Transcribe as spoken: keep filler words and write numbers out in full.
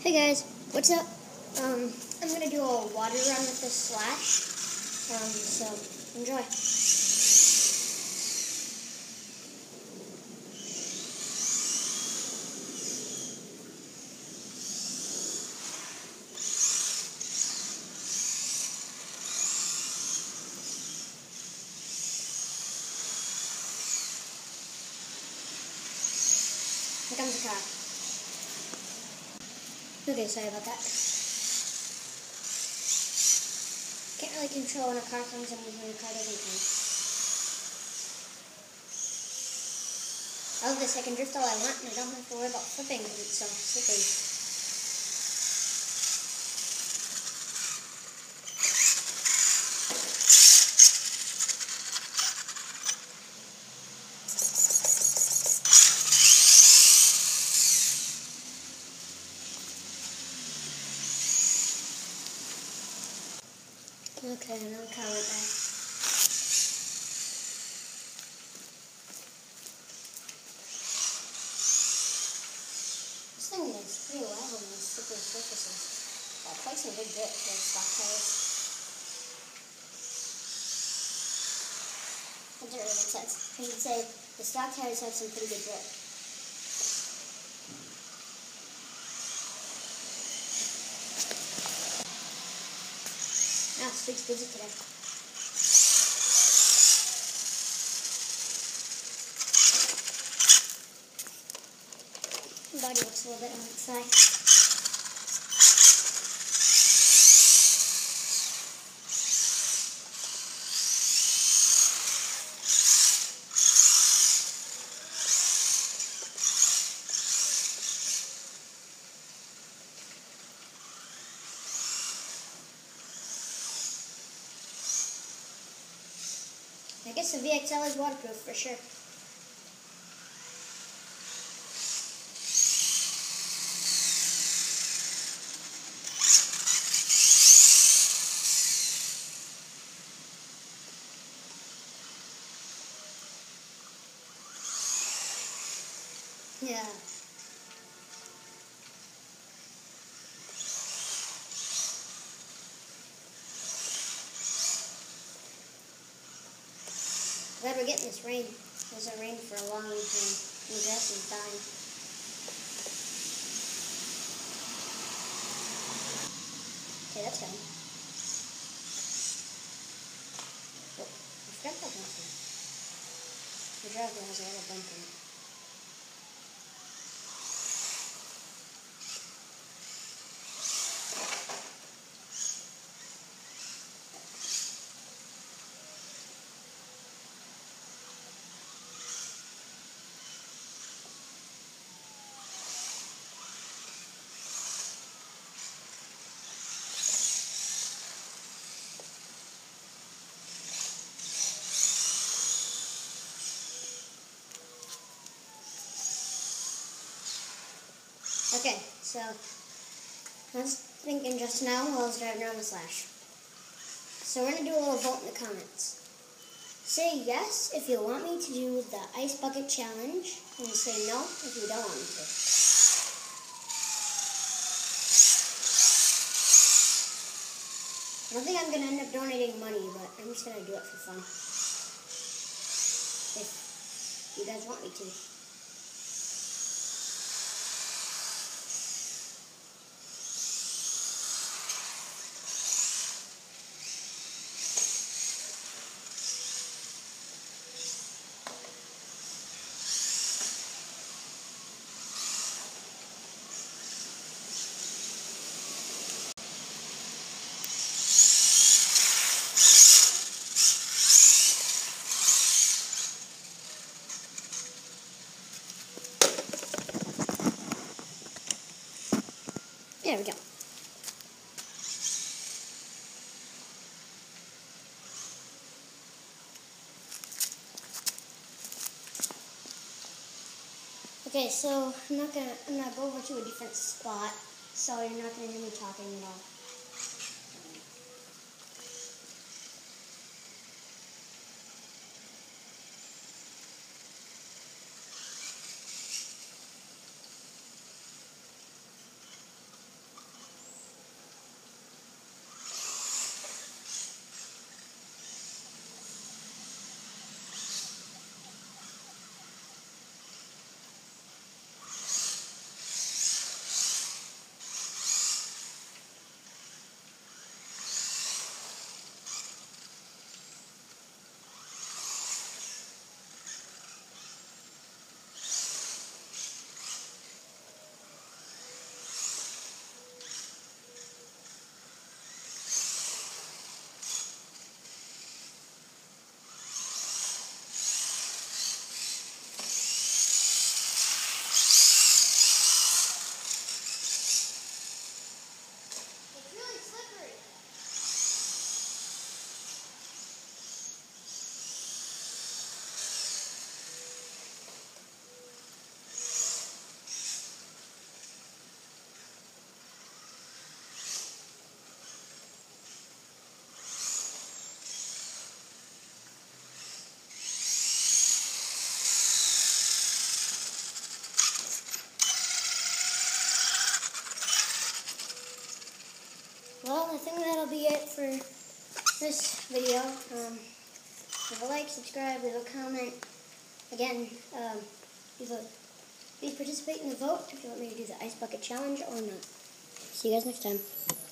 Hey guys, what's up? Um, I'm gonna do a water run with this Slash. Um, so enjoy. Here comes the car. Okay, sorry about that. Can't really control when a car comes and when a car doesn't come. I love this, I can drift all I want and I don't have to worry about flipping because it's so slippery. Okay, another car right there. This thing is pretty loud on these slippery surfaces. I'll play some big grip for stock tires. That doesn't really make sense. I should say the stock tires have some pretty good grip. Ah, Street's busy today. The body looks a little bit on its side. I guess the V X L is waterproof for sure. Yeah. Glad we're getting this rain. It hasn't rained for a long time, and the grass is dying. Okay, that's done. Oh, I forgot that bumper. The driveway has a little bump in it. Okay, so I was thinking just now while I was driving around the Slash. So we're going to do a little vote in the comments. Say yes if you want me to do the ice bucket challenge, and say no if you don't want me to. I don't think I'm going to end up donating money, but I'm just going to do it for fun. If you guys want me to. There we go. Okay, so I'm not gonna I'm gonna go over to a different spot, so you're not gonna hear me talking at all. well, I think that'll be it for this video. Um, leave a like, subscribe, leave a comment. Again, um, leave a, please participate in the vote if you want me to do the ice bucket challenge or not. See you guys next time.